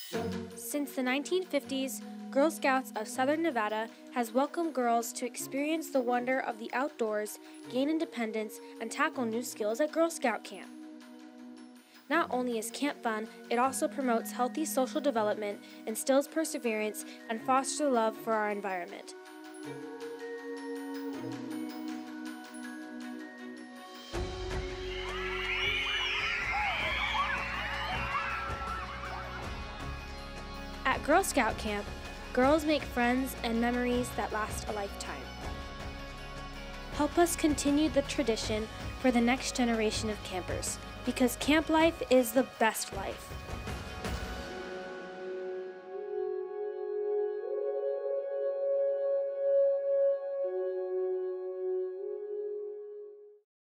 Since the 1950s, Girl Scouts of Southern Nevada has welcomed girls to experience the wonder of the outdoors, gain independence, and tackle new skills at Girl Scout camp. Not only is camp fun, it also promotes healthy social development, instills perseverance, and fosters love for our environment. At Girl Scout camp, girls make friends and memories that last a lifetime. Help us continue the tradition for the next generation of campers, because camp life is the best life.